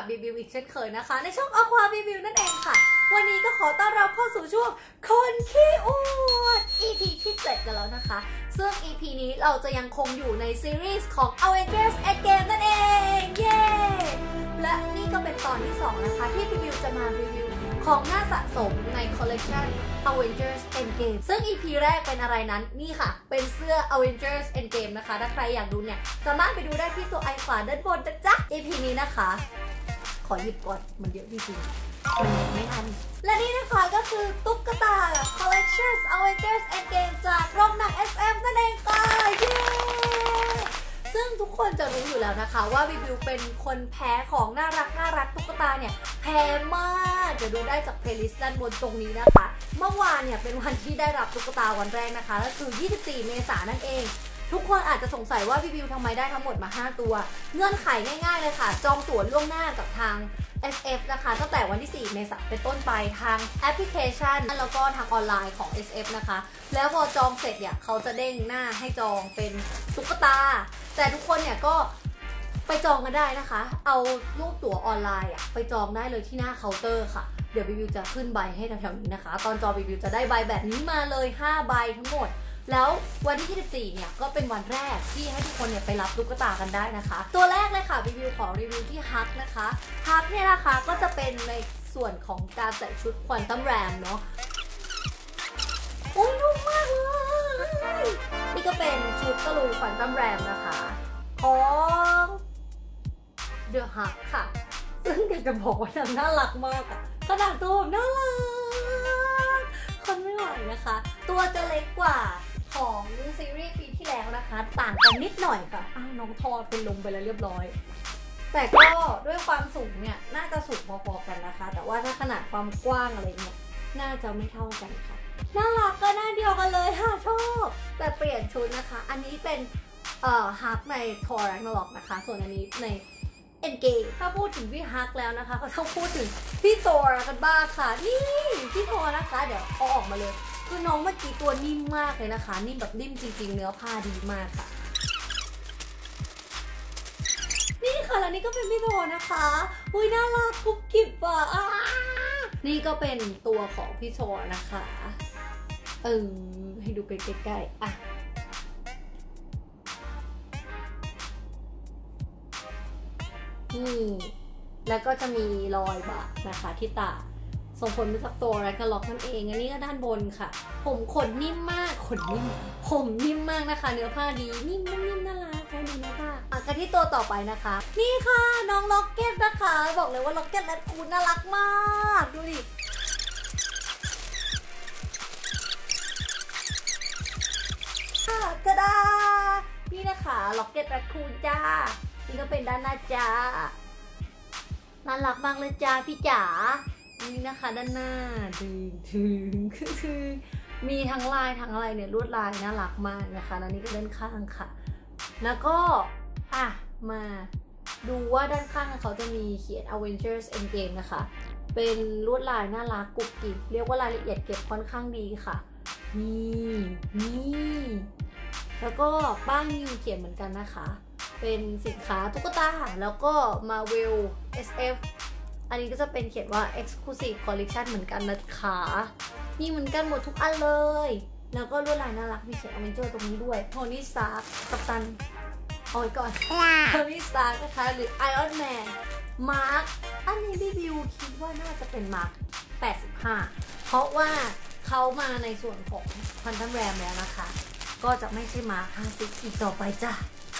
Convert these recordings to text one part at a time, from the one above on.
บิวอีกเช่นเคยนะคะในช่อง Aqua บิวนั่นเองค่ะวันนี้ก็ขอต้อนรับเข้าสู่ช่วงคนขี้อวด EP ที่ 7 กันแล้วนะคะซึ่ง EP นี้เราจะยังคงอยู่ในซีรีส์ของ Avengers Endgame นั่นเองเย้และนี่ก็เป็นตอนที่ 2 นะคะที่บิวจะมารีวิวของน่าสะสมในคอลเลกชัน Avengers Endgame ซึ่ง EP แรกเป็นอะไรนั้นนี่ค่ะเป็นเสื้อ Avengers Endgame นะคะถ้าใครอยากดูเนี่ยสามารถไปดูได้ที่ตัวไอขวาด้านบนนะจ๊ะ EP นี้นะคะขอหยิบก่อนมันเยอะจริงๆมันไม่ทันและนี่นะคะก็คือตุ๊กตา Collection Avengers Endgame จากโรงหนัง SF นั่นเองค่ะเย้ซึ่งทุกคนจะรู้อยู่แล้วนะคะว่าบิวเป็นคนแพ้ของน่ารักตุ๊กตาเนี่ยแพ้มากเดี๋ยวดูได้จากเพลย์ลิสต์ด้านบนตรงนี้นะคะเมื่อวานเนี่ยเป็นวันที่ได้รับตุ๊กตาวันแรกนะคะก็คือ24 เมษายนนั่นเองทุกคนอาจจะสงสัยว่าบิวทำไมได้ทั้งหมดมา5ตัวเงื่อนไขง่ายๆเลยค่ะจองตั๋วล่วงหน้ากับทาง SF นะคะตั้งแต่วันที่4 เมษายนเป็นต้นไปทางแอปพลิเคชันแล้วก็ทางออนไลน์ของ SF นะคะแล้วพอจองเสร็จเนี่ยเขาจะเด้งหน้าให้จองเป็นตุ๊กตาแต่ทุกคนเนี่ยก็ไปจองกันได้นะคะเอารูปตั๋วออนไลน์ไปจองได้เลยที่หน้าเคาน์เตอร์ค่ะเดี๋ยวบิวจะขึ้นใบให้แถวๆนี้นะคะตอนจองบิวจะได้ใบแบบนี้มาเลย5ใบทั้งหมดแล้ววันที่24เนี่ยก็เป็นวันแรกที่ให้ทุกคนเนี่ยไปรับตุ๊กตากันได้นะคะตัวแรกเลยค่ะบิวขอรีวิวที่ฮักนะคะฮักเนี่ยนะคะก็จะเป็นในส่วนของการใส่ชุดควอนตัมแรมเนาะโอ้ยนุ่มมากเลยนี่ก็เป็นชุดตะลุยควอนตัมแรมนะคะของเดอะฮักค่ะซึ่งอยากจะบอกว่านางน่ารักมากอะขนาดตัวน่ารักคนไม่ไหวนะคะตัวจะเล็กกว่าของซีรีส์ปีที่แล้วนะคะต่างกันนิดหน่อยค่ะอ้าวน้องทอดเป็นลงไปแล้วเรียบร้อยแต่ก็ด้วยความสูงเนี่ยน่าจะสูงพอๆกันนะคะแต่ว่าถ้าขนาดความกว้างอะไรเนี่ยน่าจะไม่เท่ากันค่ะน่ารักก็หน้าเดียวกันเลยค่ะชอบแต่เปลี่ยนชุดนะคะอันนี้เป็นฮักในทอร์แรกนาล็อกนะคะส่วนอันนี้ในEndgame ถ้าพูดถึงพี่ฮักแล้วนะคะก็ต้องพูดถึงพี่โธรกันบ้างค่ะนี่พี่โธรนะคะเดี๋ยวเอาออกมาเลยคือน้องเมื่อกี้ตัวนิ่มมากเลยนะคะนิ่มแบบนิ่มจริงๆเนื้อผ้าดีมากค่ะนี่ค่ะแล้วนี่ก็เป็นพี่โธรนะคะอุ้ยน่ารักกุ๊บกิ๊บอ่ะนี่ก็เป็นตัวของพี่โธรนะคะให้ดูใกล้ๆอ่ะนี่แล้วก็จะมีรอยบาดนะคะที่ตาส่งผลมาจากตัวแรกนาล็อกนั่นเองอันนี้ก็ด้านบนค่ะผมขนนิ่มมากผมนิ่มมากนะคะเนื้อผ้าดีนิ่มน่ารักใช้ดีเนื้อผ้ากันที่ตัวต่อไปนะคะนี่ค่ะน้องล็อกเก็ตนะคะบอกเลยว่าล็อกเก็ตและคูนน่ารักมากดูดิกระดานี่นะคะล็อกเก็ตและคูนจ้านี่ก็เป็นด้านหน้าจ้าน่ารักมากเลยจ้าพี่จ๋านี่นะคะด้านหน้าถึงคือมีทั้งลายทั้งอะไรเนี่ยลวดลายน่ารักมากนะคะแล้วนี่ก็ด้านข้างค่ะแล้วก็มาดูว่าด้านข้างเขาจะมีเขียน Avengers Endgame นะคะเป็นลวดลายน่ารักกุบกิบเรียกว่ารายละเอียดเก็บค่อนข้างดีค่ะนี่แล้วก็ป้ายมีเขียนเหมือนกันนะคะเป็นสินค้าตุ๊กตาแล้วก็ Marvel SF อันนี้ก็จะเป็นเขียนว่า Exclusive Collection เหมือนกันนะคะนี่เหมือนกันหมดทุกอันเลยแล้วก็ลวดลายน่ารักมีเขียน Avenger ตรงนี้ด้วยโทนี่สตาร์กัปตันเอาไว้ก่อนโทนี่สตาร์นะคะหรือ Iron Man มาร์คอันนี้บิวคิดว่าน่าจะเป็นมาร์ค85เพราะว่าเขามาในส่วนของ Quantum Realm แล้วนะคะก็จะไม่ใช่มาร์ค56อีกต่อไปจ้ะ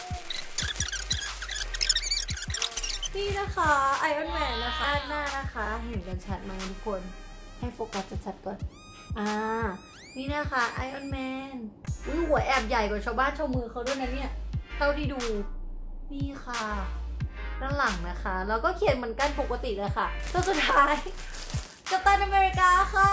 นี่นะคะไอรอนแมนนะคะด้านหน้านะคะเห็นกันชัดไหมทุกคนให้โฟกัสชัดๆก่อนนี่นะคะไอรอนแมนหัวแอบใหญ่กว่าชาวบ้านชาวเมืองเขาด้วยนะเนี่ยเท่าที่ดูนี่ค่ะด้านหลังนะคะแล้วก็เขียนเหมือนกันปกติเลยค่ะตัวสุดท้ายกัปตันอเมริกาค่ะ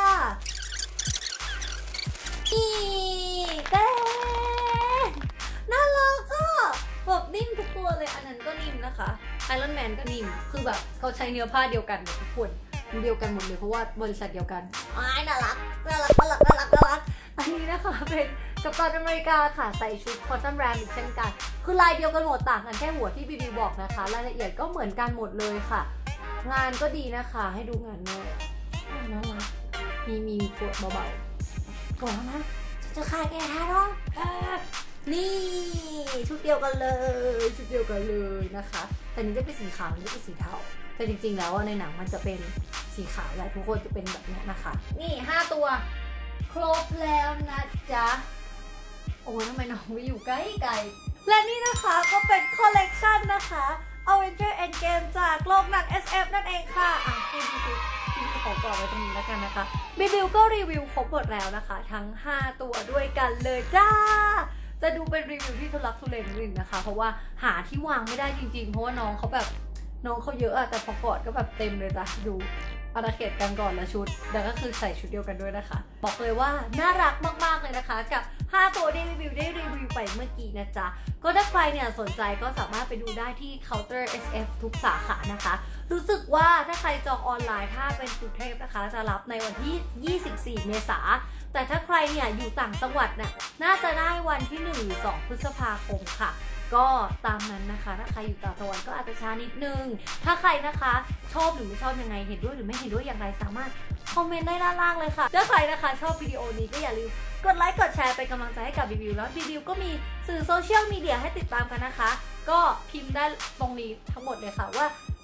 นี่เต้น่ารักอ่ะแบบนิ่มทุกตัวเลยอันนั้นก็นิ่มนะคะไอรอนแมนก็นิ่มคือแบบเขาใช้เนื้อผ้าเดียวกันทุกคนเดียวกันหมดเลยเพราะว่าบริษัทเดียวกันน่ารักอันนี้นะคะเป็นกัปตันอเมริกาค่ะใส่ชุดควอนตัมแรมอีกเช่นกันคือลายเดียวกันหมดต่างกันแค่หัวที่บิวบอกนะคะรายละเอียดก็เหมือนกันหมดเลยค่ะงานก็ดีนะคะให้ดูงานด้วยน่ารักมีกดเบาๆก่อนนะจะขายแกท่าน้องนี่ชุดเดียวกันเลยนะคะแต่นี้จะเป็นสีขาวนี่เป็นสีเทาแต่จริงๆแล้วในหนังมันจะเป็นสีขาวแหละทุกคนจะเป็นแบบนี้นะคะนี่5ตัวครบแล้วนะจ๊ะโอ้ยทำไมน้องไปอยู่ใกล้ๆและนี่นะคะก็เป็นคอลเลกชันนะคะ Avenger Endgame จากโลกหนัง SF นั่นเองค่ะพี่ขอกรอบไว้ตรงนี้แล้วกันนะคะบิวก็รีวิวครบหมดแล้วนะคะทั้ง5ตัวด้วยกันเลยจ้าจะดูเป็นรีวิวที่ทุลักทุเลนิดนึงนะคะเพราะว่าหาที่วางไม่ได้จริงๆเพราะว่าน้องเขาเยอะอะแต่พอกอดก็แบบเต็มเลยจ้ะดูอาณาเขตกันก่อนละชุดแล้วก็คือใส่ชุดเดียวกันด้วยนะคะบอกเลยว่าน่ารักมากๆเลยนะคะกับ5ตัวได้รีวิวไปเมื่อกี้นะจ๊ะก็ถ้าใครเนี่ยสนใจก็สามารถไปดูได้ที่เคาน์เตอร์ SF ทุกสาขานะคะรู้สึกว่าถ้าใครจองออนไลน์ถ้าเป็นกรุงเทพนะคะจะรับในวันที่24 เมษายนแต่ถ้าใครเนี่ยอยู่ต่างจังหวัดเนี่ยน่าจะได้วันที่1 หรือ 2 พฤษภาคมค่ะก็ตามนั้นนะคะถ้าใครอยู่ต่างจังหวัดก็อาจจะช้านิดนึงถ้าใครนะคะชอบหรือไม่ชอบยังไงเห็นด้วยหรือไม่เห็นด้วยอย่างไรสามารถคอมเมนต์ได้ด้านล่างเลยค่ะถ้าใครนะคะชอบวิดีโอนี้ก็อย่าลืมกดไลค์กดแชร์เป็นกำลังใจให้กับบิวแล้วบิวก็มีสื่อโซเชียลมีเดียให้ติดตามกันนะคะก็พิมพ์ได้ตรงนี้ทั้งหมดเลยค่ะว่า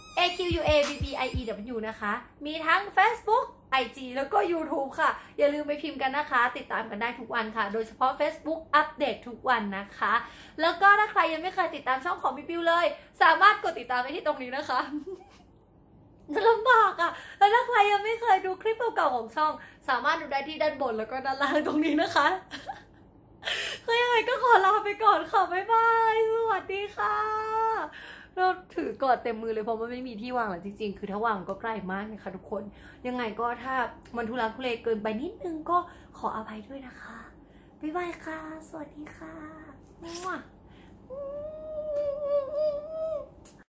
AQUABBIEW นะคะมีทั้ง Facebook IG แล้วก็ YouTube ค่ะอย่าลืมไปพิมพ์กันนะคะติดตามกันได้ทุกวันค่ะโดยเฉพาะ Facebook อัปเดตทุกวันนะคะแล้วก็ถ้าใครยังไม่เคยติดตามช่องของบิวเลยสามารถกดติดตามไปที่ตรงนี้นะคะลำบากอ่ะแล้วถ้าใครยังไม่เคยดูคลิปเก่าๆของช่องสามารถดูได้ที่ด้านบนแล้วก็ด้านล่างตรงนี้นะคะก็ยังไงก็ขอลาไปก่อนค่ะบ๊ายบายสวัสดีค่ะเราถือกอดเต็มมือเลยเพราะมันไม่มีที่วางหรอกจริงๆคือถ้าวางก็ใกล้มากนะคะทุกคนยังไงก็ถ้ามันทุลักทุเลเกินไปนิดนึงก็ขออภัยด้วยนะคะบ๊ายบายค่ะสวัสดีค่ะ